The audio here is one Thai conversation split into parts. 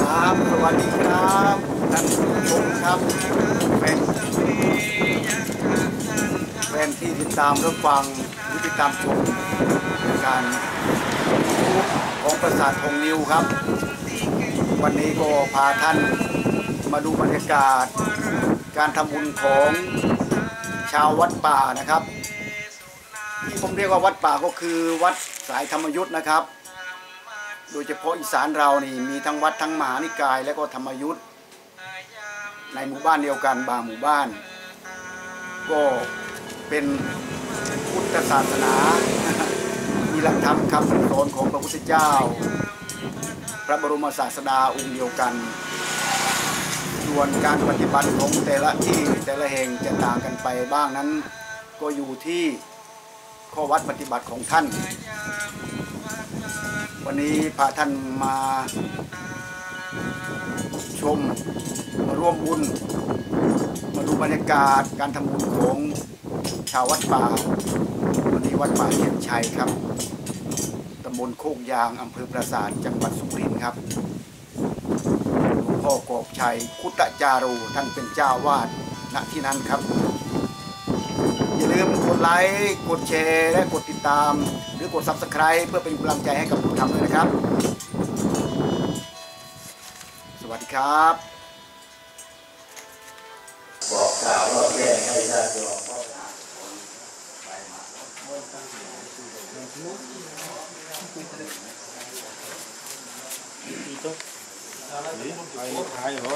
ครับสวัสดีครับท่านผู้ชมครับแฟนที่ติดตามรับฟังหรือติดตามชมการของปราสาทธงนิวครับวันนี้ก็พาท่านมาดูบรรยากาศการทำบุญของชาววัดป่านะครับที่ผมเรียกว่าวัดป่าก็คือวัดสายธรรมยุทธ์นะครับโดยเฉพาะอีสานเรานี่มีทั้งวัดทั้งมหานิกายและก็ธรรมยุทธ์ในหมู่บ้านเดียวกันบางหมู่บ้านก็เป็นพุทธศาสนามีหลักธรรมคำสอนของพระพุทธเจ้าพระบรมศาสดาองค์เดียวกันส่วนการปฏิบัติของแต่ละที่แต่ละแห่งจะต่างกันไปบ้างนั้นก็อยู่ที่ข้อวัดปฏิบัติของท่านวันนี้พาท่านมาชมมาร่วมบุญมาดูบรรยากาศการทำบุญของชาววัดป่าวันนี้วัดป่าเทียนชัยครับตำบลโคกยางอำเภอปราสาทจังหวัดสุรินทร์ครับหลวงพ่อกอบชัยคุตจาโรท่านเป็นเจ้าวาดณที่นั้นครับอย่าลืมกดไลค์กดแชร์และกดติดตามหรือกด Subscribe เพื่อเป็นกำลังใจให้กับผู้ทำด้วยนะครับสวัสดีครับบอกกล่าวว่าแก้ให้ญาติโยมถ่ายเหรอ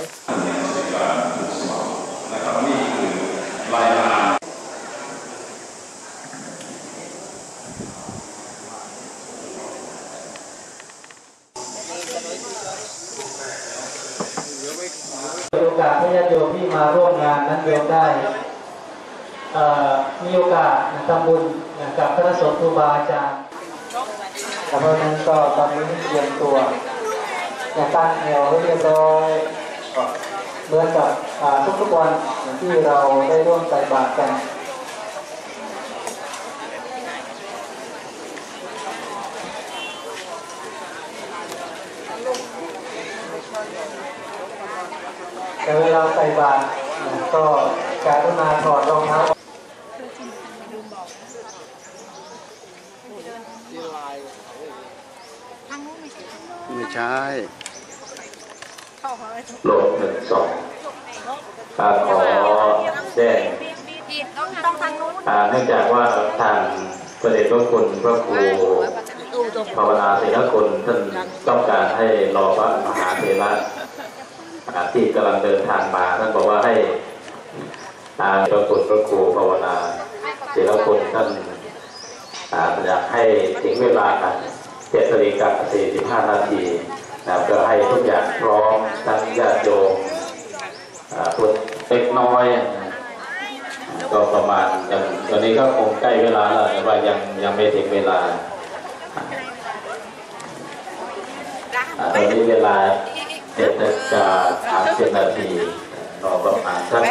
นะครับนี่คือรายงานโอกาสให้ญาติโยมที่มาร่วมงานนั้นโยมได้มีโอกาสทำบุญกับพระสงฆ์ครูบาอาจารย์เพราะฉะนั้นก็ตอนนี้เตรียมตัวตั้งแถวให้เรียบร้อยเหมือนกับทุกๆวันที่เราได้ร่วมใส่บาตรกันแต่เวลาใส่บาตรก็การุณาถอดรองเท้าไม่ใช่โลก1-2ขอแจ้งเนื่องจากว่าทางพระเดชพระคุณพระครูภาวนาเสนาคุณท่านต้องการให้รอพระมหาเถระที่กำลังเดินทางมาท่านบอกว่าให้พระคุณพระครูภาวนาเสนาคุณท่านอยากให้ถึงเวลา7:45 นาทีเพื่อให้ทุกอย่างพร้อมทั้งญาติโยมคนเล็กน้อยก็ประมาณตอนนี้ก็คงใกล้เวลาแล้วแต่ว่ายังไม่ถึงเวลาตอนนี้เวลา7:30 นาทีรอประมาณสัก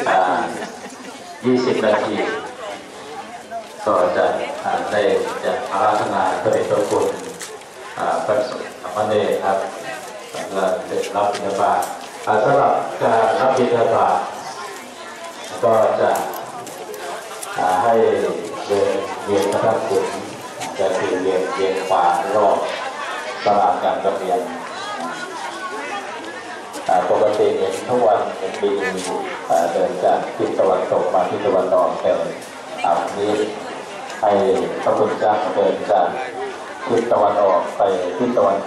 20 นาทีก็จะได้จะอาราธนาพระเดชพระคุณพระสงฆ์สามเณรครับแล้วได้รับบิณฑบาตสำหรับการรับบิณฑบาตก็จะให้เดินเวียนพระธาตุขุนจะคือเวียนขวารอบตลาดการประเรียนปกติเห็นทุกวันเป็นปีเดินจากทิศตะวันตกมาทิศตะวันออกแต่วันนี้ให้พระพุทธเจ้าเดินจากทิศตะวันออกไปทิศตะวัน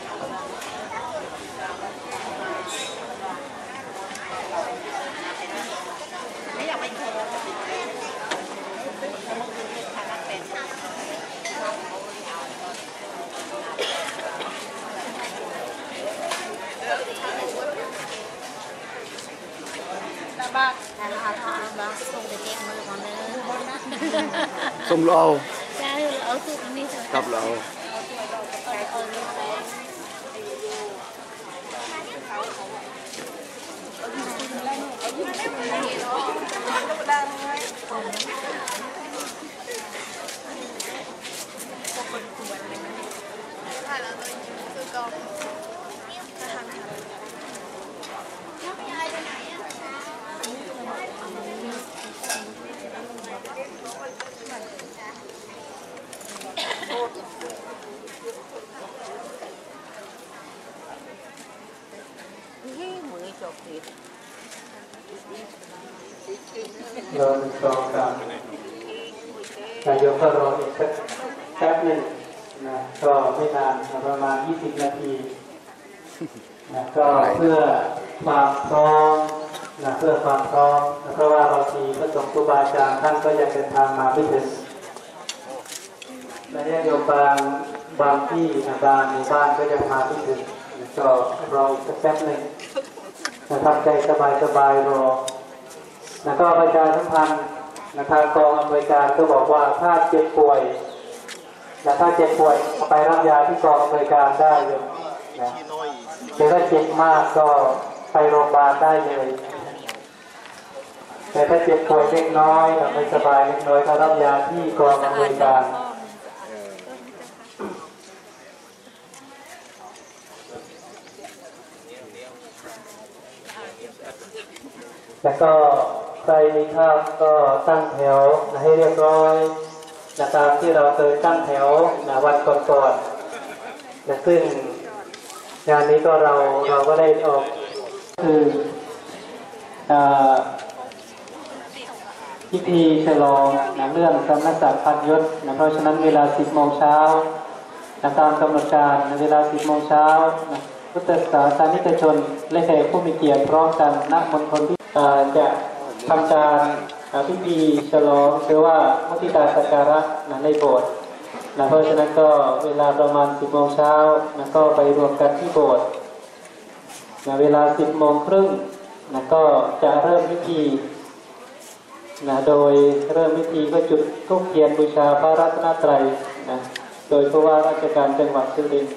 ส่งเราใช่เราสุกอันนี้ครับเราใช่แล้วเลยคือกองรอหนึ่งสองสามนายกก็รออีกสักแป๊บหนึ่งนะก็ไม่นานประมาณ20 นาทีนะก็เพื่อความพร้อมนะเพื่อความพร้อมนะเพราะว่าบางทีพระสงฆ์ครูบาอาจารย์ท่านก็ยังเดินทางมาไม่ถึงและโยมบางที่นะบางหมู่บ้านก็ยังมาไม่ถึงนะก็รออีกสักแป๊บหนึ่งนะทำใจสบายๆรอนะก็ประชาสัมพันธ์นะทางกองอำนวยการก็บอกว่าถ้าเจ็บป่วยนะถ้าเจ็บป่วยไปรับยาที่กองอำนวยการได้เลยนะแต่ถ้าเจ็บมากก็ไปโรงพยาบาลได้เลยแต่ถ้าเจ็บป่วยเล็กน้อยไม่สบายเล็กน้อยก็รับยาที่กองอำนวยการแล้วก็ใครมีข้าวก็ตั้งแถวให้เรียบร้อยนะตามที่เราเคยตั้งแถวนะวันก่อนๆนะซึ่งงานนี้ก็เราก็ได้ออกคือพิธีฉลองนะเรื่องสำนักศักดิ์พันยศนะเพราะฉะนั้นเวลา 10 โมงเช้านะตามกำหนดการนะเวลา 10 โมงเช้านะพุทธศาสนิกชนและแขกผู้มีเกียรติพร้อมกันณมณฑลที่จะทำการพิธีฉลองหรือว่ามุทิตาสักการะในโบสถ์นะเพราะฉะนั้นก็เวลาประมาณ 10 โมงเช้านะก็ไปรวมกันที่โบสถ์นะเวลา 10 โมงครึ่งนะก็จะเริ่มพิธีนะโดยเริ่มพิธีก็จุดธูปเทียนบูชาพระรัตนตรัยนะโดยผู้ว่าราชการจังหวัดสุรินทร์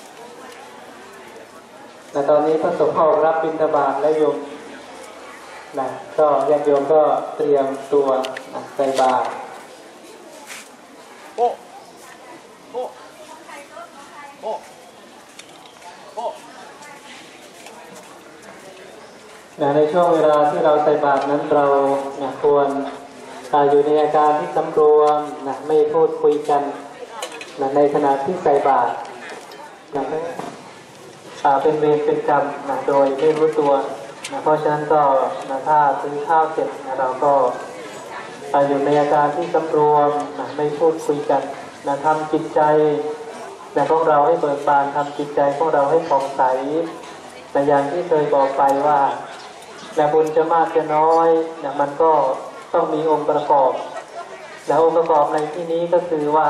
นะตอนนี้พระสงฆ์ออกรับบิณฑบาตและโยมนะก็ญาติโยมก็เตรียมตัวนะใส่บาตรในช่วงเวลาที่เราใส่บาตรนั้นเราควรอยู่ในอาการที่สำรวมไม่พูดคุยกันในขณะที่ใส่บาตรเป็นเวรเป็นกรรมโดยไม่รู้ตัวเพราะฉะนั้นก็ถ้าซื้อข้าวเสร็จเราก็อยู่ในอาการที่สำรวมไม่พูดคุยกันทำจิตใจของเราให้เบิกบานทำจิตใจของเราให้ผ่องใสแต่อย่างที่เคยบอกไปว่าบุญจะมากจะน้อยมันก็ต้องมีองค์ประกอบแล้วองค์ประกอบในที่นี้ก็คือว่า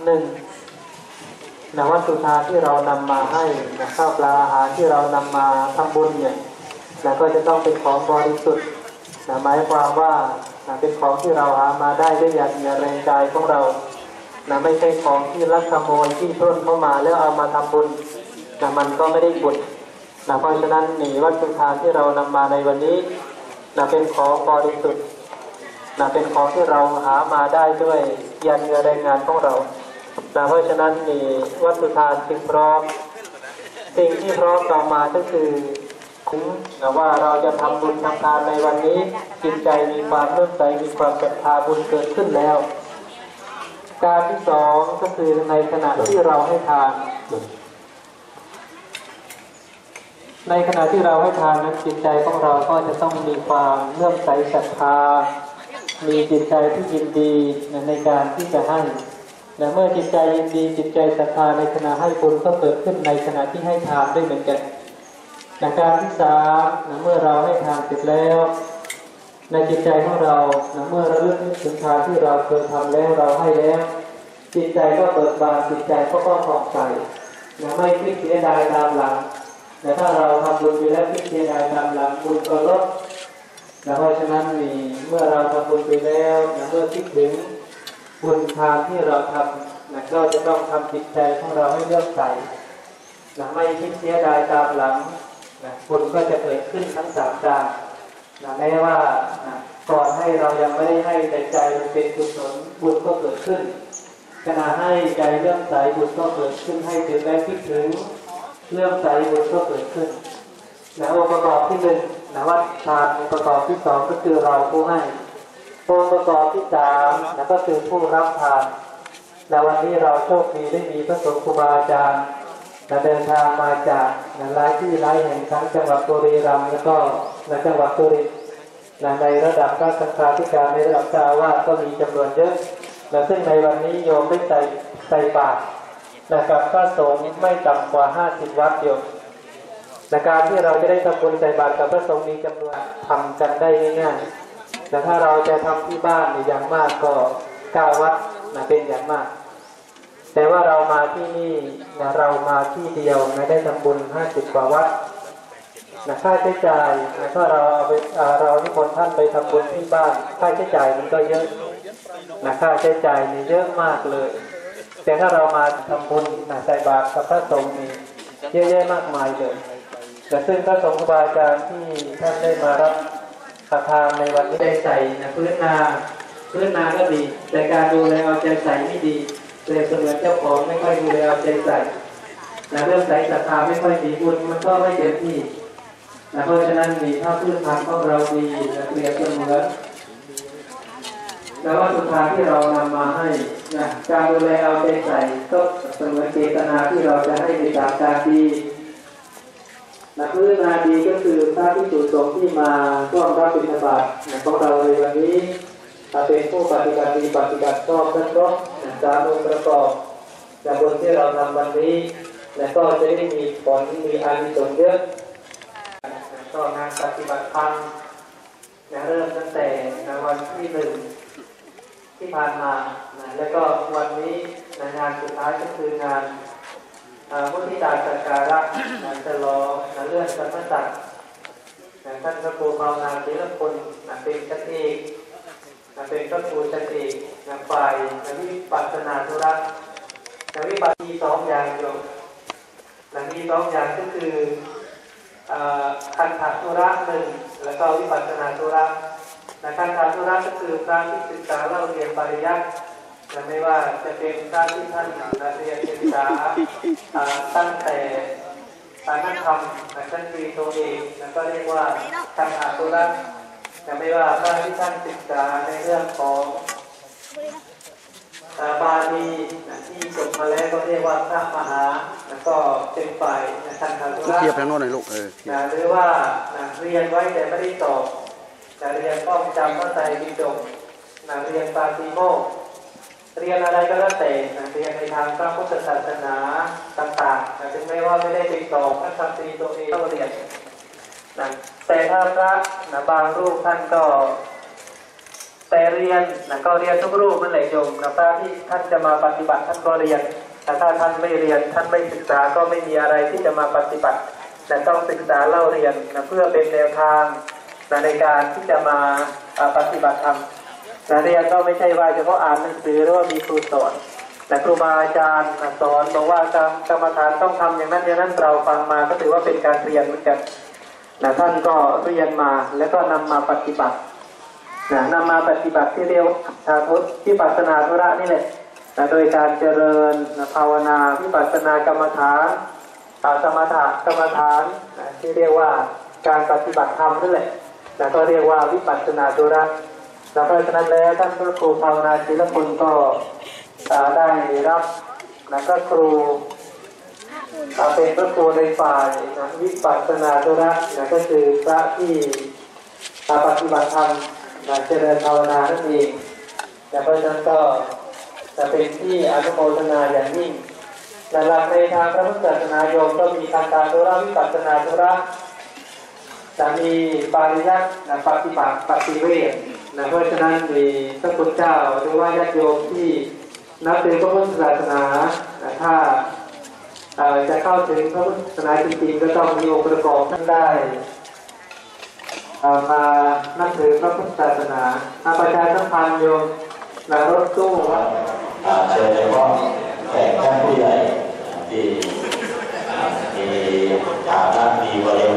1วัตถุทานที่เรานำมาให้ข้าวปลาอาหารที่เรานำมาทำบุญเนี่ยก็จะต้องเป็นของบริสุทธิ์หมายความว่าเป็นของที่เราหามาได้ด้วยหยาดเหงื่อแรงกายของเราไม่ใช่ของที่ลักขโมยที่ปล้นเข้ามาแล้วเอามาทำบุญมันก็ไม่ได้บุญเพราะฉะนั้นวัตถุทานที่เรานำมาในวันนี้เป็นของบริสุทธิ์เป็นของที่เราหามาได้ด้วยหยาดเหงื่อแรงงานของเราเพราะฉะนั้นวัตถุทานจึงพร้อมสิ่งที่พร้อมต่อมาก็คือว่าเราจะทำบุญทำทานในวันนี้จิตใจมีความเลื่อมใสมีความศรัทธาบุญเกิดขึ้นแล้วการที่สองก็คือในขณะที่เราให้ทานนั้นจิตใจของเราก็จะต้องมีความเลื่อมใสศรัทธามีจิตใจที่ยินดีในการที่จะให้และเมื่อจิตใจยินดีจิตใจศรัทธาในขณะให้บุญก็เกิดขึ้นในขณะที่ให้ทานด้วยเหมือนกันการที่สามเมื่อเราให้ทานเสร็จแล้วในจิตใจของเราเมื่อระลึกถึงทานที่เราเคยทำแล้วเราให้แล้วจิตใจก็เบิกบานจิตใจก็ผ่องใสไม่คิดเสียดายตามหลังแต่ถ้าเราทำบุญไปแล้วคิดเสียดายตามหลังบุญก็ลดเพราะฉะนั้นเมื่อเราทำบุญไปแล้วเมื่อคิดถึงบุญทานที่เราทำก็จะต้องทำจิตใจของเราให้เลื่อมใสไม่คิดเสียดายตามหลังบุญก็จะเกิดขึ้นทั้ง3ด้านแม้ว่าก่อนให้เรายังไม่ได้ให้แต่ใจมันเป็นกุศลบุญก็เกิดขึ้นขณะให้ใจเลื่อมใสบุญก็เกิดขึ้นให้ถึงและคิดถึงเลื่อมใสบุญก็เกิดขึ้นองค์ประกอบที่1วัตถุทานองค์ประกอบที่2ก็คือเราผู้ให้องค์ประกอบที่3ก็คือผู้รับทานและวันนี้เราโชคดีได้มีพระสงฆ์ครูบาอาจารย์เดินทางมาจากหลายที่หลายแห่งทั้งจังหวัดบุรีรัมย์และก็ในจังหวัดสุรินทร์ในระดับพระสังฆาธิการในระดับเจ้าอาวาสก็มีจำนวนเยอะซึ่งในวันนี้โยมได้ใส่บาตรกับพระสงฆ์ไม่ต่ำกว่า50 วัดโยมในการที่เราจะได้ทำบุญใส่บาตรกับพระสงฆ์มีจำนวนทำกันได้ง่ายๆแต่ถ้าเราจะทำที่บ้านอย่างมากก็9 วัดเป็นอย่างมากแต่ว่าเรามาที่นี่เรามาที่เดียวได้ทำบุญ50 กว่าวัดค่าใช้จ่ายถ้าเรานิมนต์ท่านไปทำบุญที่บ้านค่าใช้จ่ายมันก็เยอะค่าใช้จ่ายนี่เยอะมากเลยแต่ถ้าเรามาทำบุญใส่บาตรกับพระสงฆ์นี่เยอะแยะมากมายเลยแต่ซึ่งพระสงฆ์ครูบาอาจารย์ที่ท่านได้มารับประทานในวันนี้ได้ใส่พื้นนาก็ดีแต่การดูแลเอาใจใส่ไม่ดีเลยเสมือนเจ้าของไม่ค่อยดูแลเอาใจใส่เรื่องใส่ศรัทธาไม่ค่อยดีบุญมันก็ไม่เต็มที่เพราะฉะนั้นมีถ้าพื้นฐานของเราดีเปรียบเสมือนแล้วว่าสุดท้ายที่เรานำมาให้การดูแลเอาใจใส่ก็เสมือนเจตนาที่เราจะให้ในจากการดีพื้นนาดีก็คือพระภิกษุสงฆ์ที่มาร่วมรับบิณฑบาตของเราในวันนี้เป็นผู้ปฏิบัติดีปฏิบัติชอบทั้งครบตามองค์ประกอบจากบุญที่เราทำวันนี้และก็จะได้มีผลมีอานิสงส์เยอะก็งานปฏิบัติธรรมเริ่มตั้งแต่วันที่1ที่ผ่านมาแล้วก็วันนี้งานสุดท้ายก็คืองานพุทธิตาสักการะจะรอเรื่องสัมมาสัตท่านพระครูภาวนาศิลปนเป็นชั้นเอกเป็นพระครูชั้นเอกฝ่ายวิปัสสนาธุระวิปัสสนา2 อย่างโยมมี2 อย่างก็คือคันธธุระ1แล้วก็วิปัสสนาธุระคันธธุระก็คือการที่ศึกษาเล่าเรียนปริยัติไม่ว่าจะเป็นการที่ท่านเรียนศึกษาตั้งแต่นักธรรมชั้นตรีโทเอกแล้วก็เรียกว่าคันธธุระไม่ว่าการที่ท่านศึกษาในเรื่องของบาลีที่จบมาแล้วก็เรียกว่าพระมหาแล้วก็เป็นฝ่ายคันธธุระเทียบทางโน้นหน่อยลูกหรือว่าเรียนไว้แต่ไม่ได้สอบเรียนท่องจำพระไตรปิฎกเรียนปาฏิโมกข์เรียนอะไรก็แล้วแต่เรียนในทางพระพุทธศาสนาต่างๆถึงแม้ว่าไม่ได้ไปสอบพระธรรมตรีตัวเองต้องเรียนแต่ถ้าพระบางรูปท่านก็แต่เรียนก็เรียนทุกรูปนั่นแหละโยมพระที่ท่านจะมาปฏิบัติท่านก็เรียนแต่ถ้าท่านไม่เรียนท่านไม่ศึกษาก็ไม่มีอะไรที่จะมาปฏิบัติแต่ต้องศึกษาเล่าเรียนเพื่อเป็นแนวทางในการที่จะมาปฏิบัติธรรมเรียนก็ไม่ใช่ว่าเฉพาะอ่านหนังสือหรือว่ามีครูสอนแต่ครูบาอาจารย์สอนบอกว่ากรรมฐานต้องทำอย่างนั้นอย่างนั้นเราฟังมาก็ถือว่าเป็นการเรียนเหมือนกันท่านก็เรียนมาแล้วก็นำมาปฏิบัติที่เรียกวิปัสสนาธุระนี่แหละโดยการเจริญภาวนาวิปัสสนากรรมฐานสมถะกรรมฐานที่เรียกว่าการปฏิบัติธรรมนั่นแหละก็เรียกว่าวิปัสสนาธุระเพราะฉะนั้นแล้วท่านพระครูภาวนาศิลปนก็ได้รับก็ครูเป็นพระครูในฝ่ายวิปัสสนาธุระก็คือพระที่ปฏิบัติธรรมเจริญภาวนานั่นเองเพราะฉะนั้นก็จะเป็นที่อนุโมทนาอย่างยิ่งหลักในทางพระพุทธศาสนาโยมก็มีคันธธุระวิปัสสนาธุระจะมีปาริยัติปฏิบัติปฏิเวทเพราะฉะนั้นมีพระคุณเจ้าหรือว่าญาติโยมที่นับถือพระพุทธศาสนาถ้าจะเข้าถึงพระพุทธศาสนาจริงๆก็ต้องมีองค์ประกอบนั้นได้มานับถือพระพุทธศาสนาประชาสัมพันธ์โยมรถตู้โดยเฉพาะแขกท่านผู้ใหญ่ที่มีฐานะมีวริ